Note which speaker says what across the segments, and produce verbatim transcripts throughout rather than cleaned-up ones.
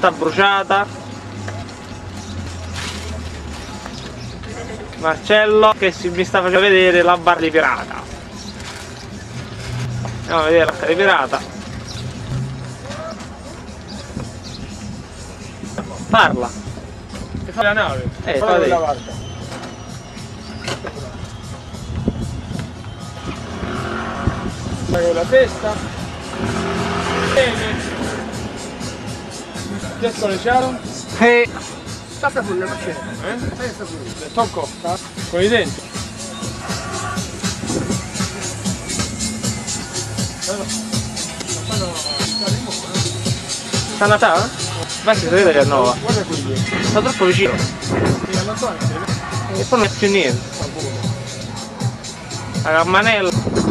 Speaker 1: tutta bruciata. Marcello che si, mi sta facendo vedere la barra di pirata. Andiamo a vedere la barra di pirata. Parla.
Speaker 2: Che fa la nave?
Speaker 1: Eh,
Speaker 2: fa
Speaker 1: fate.
Speaker 2: la barca. Con la testa. Bene. Adesso le chiaro?
Speaker 1: E
Speaker 3: Sapra pure, ma c'è.
Speaker 2: Eh?
Speaker 3: Pensa pure.
Speaker 2: Tocco? Con i denti.
Speaker 1: sta andata? Ma si vede che è nuova.
Speaker 2: Guarda qui.
Speaker 1: Sta troppo vicino.
Speaker 2: Sì, alla tua
Speaker 1: E poi non è più niente. La cammanella.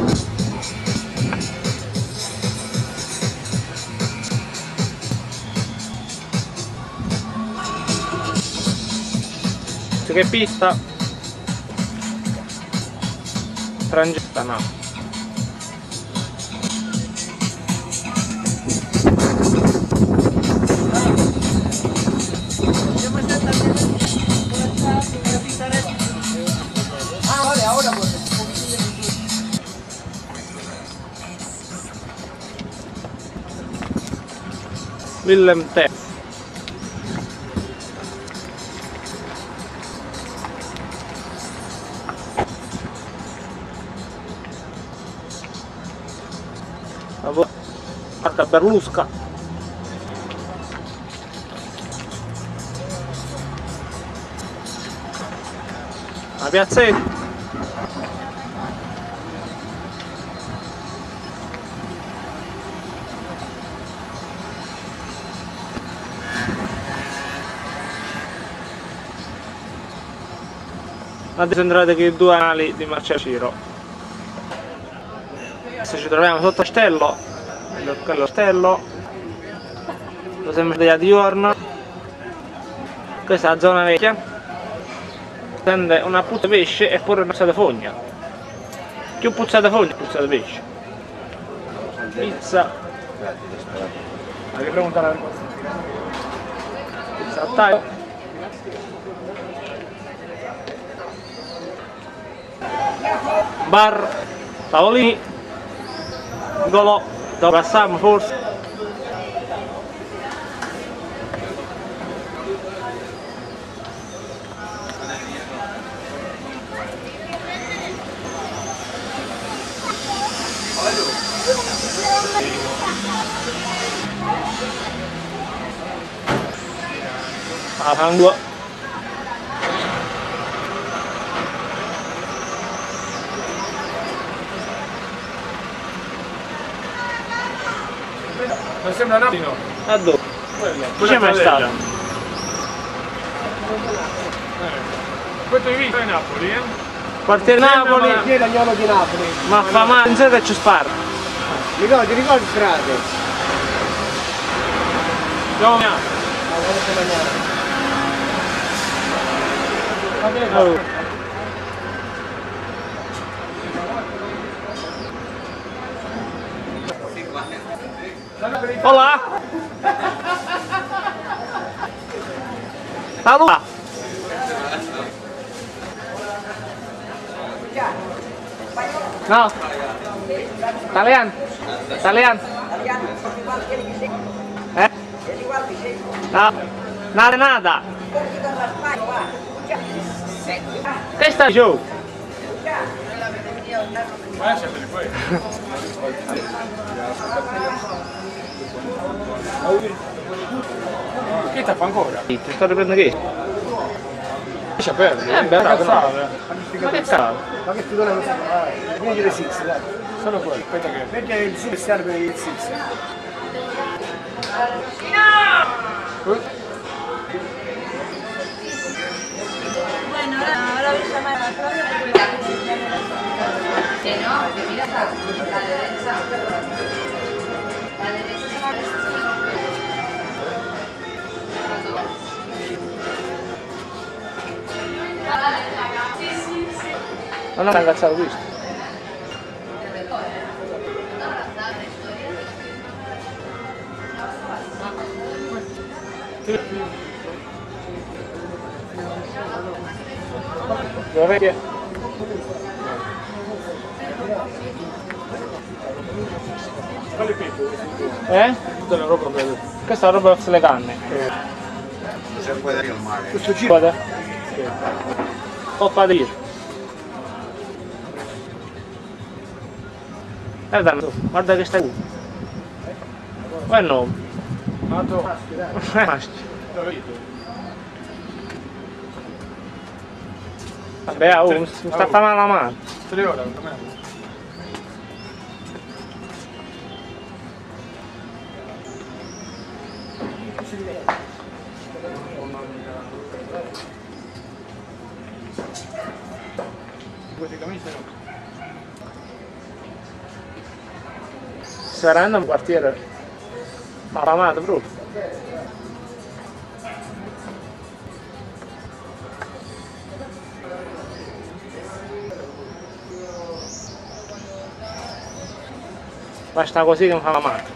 Speaker 1: Che pista? Frangetta no.
Speaker 3: Ah, vale, ahora pues.
Speaker 1: Willem Tell. Guarda Berlusca. La piazzetta. Adesso entrate che i due ali di Marcello Ciro. Adesso ci troviamo sotto il castello, quello stello, lo siamo svegliati giorno. Questa è la zona vecchia, prende una puzza di pesce e pure una puzza di fogna. Più puzza di fogna, puzza di pesce. Pizza.
Speaker 2: Ma che preguntare la
Speaker 1: Pizza a taglio. Bar, tavolini, golò, dove passiamo forse. Ah, sangue.
Speaker 2: Non sembra Napoli, no?
Speaker 1: A dove?
Speaker 2: Quello.
Speaker 1: Chi c'è mai stato?
Speaker 2: Eh. Questo hai visto è Napoli, eh?
Speaker 1: Quartiere Napoli,
Speaker 3: Chi è l'agnolo di Napoli?
Speaker 1: ma fa male, non so che ci spara.
Speaker 3: Ricordi, ricordi strade?
Speaker 2: Andiamo a
Speaker 3: Ah, guarda che mangiare.
Speaker 1: Oh. Olá! Allora! No! Italiano! Italiano! Eh? No! Nada, nada! Che sta giù?
Speaker 2: Lasciateli poi. Che ti fa ancora?
Speaker 1: Ti sto riprendendo che?
Speaker 2: Lascia perdere.
Speaker 1: Eh beh,
Speaker 2: ma
Speaker 1: bravo,
Speaker 2: cazzate.
Speaker 1: Ma che cavolo?
Speaker 3: Ma che figura non sa? Quindi le six, dai.
Speaker 2: Solo quello, aspetta che.
Speaker 3: Perché il six serve il six.
Speaker 4: Bueno, ahora, ahora voy a llamar a Claudia porque que no, que mira acá, la derecha. La derecha se va a
Speaker 1: Non ho ragazzato questo. Le orecchie.
Speaker 2: Quale pippo?
Speaker 1: Eh?
Speaker 2: Tutta la roba bella.
Speaker 1: Questa è la roba per le canne.
Speaker 5: Non si può filmare.
Speaker 3: Questo giro.
Speaker 1: Guarda. Coppa di giro. Guarda, guarda che stai qui. Ma è nuovo.
Speaker 2: Mato.
Speaker 1: Vabbè, oh, mi sta facendo la mano.
Speaker 2: Tre ore, com'è? Queste camicie no.
Speaker 1: Sta rendendo un quartiere affamato proprio. Basta così che mi fa la mano.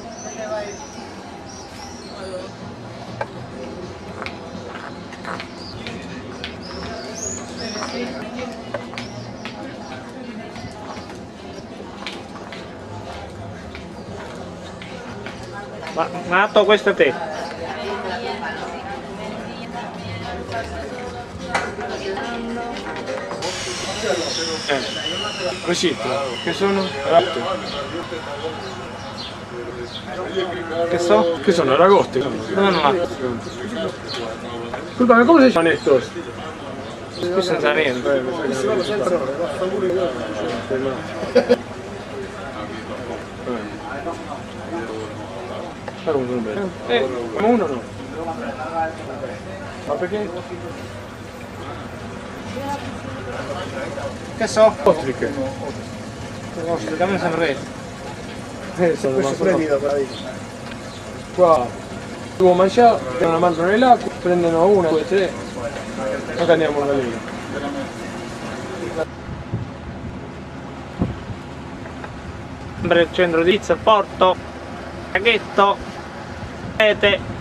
Speaker 1: Ma Nato, questo è te.
Speaker 2: Eh. Recito, che sono? Ragotte.
Speaker 1: Che so?
Speaker 2: Che sono? Ragotte?
Speaker 1: No, no,
Speaker 2: Scusami, come si chiama Nettos?
Speaker 1: qui senza niente.
Speaker 2: Eh, ma uno no. Ma perché?
Speaker 1: Che so?
Speaker 2: Ostriche.
Speaker 1: Questo da me sono re.
Speaker 2: Eh, sono
Speaker 3: Questo
Speaker 2: rimasto
Speaker 3: pure
Speaker 2: qua.
Speaker 3: mio, bravi.
Speaker 2: Qua devo mangiare, la mandano nell'acqua, prendono una, due, tre, e andiamo da lì.
Speaker 1: Sempre il centro di Izza, Porto, Traghetto, Rete.